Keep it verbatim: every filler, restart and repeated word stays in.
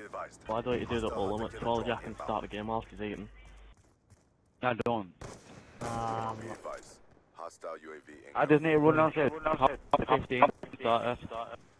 Why don't you do the ultimate twelve jack and start the game whilst he's eating? I don't. Um, Hostile U A V I just need to run downstairs. fifteen, start it.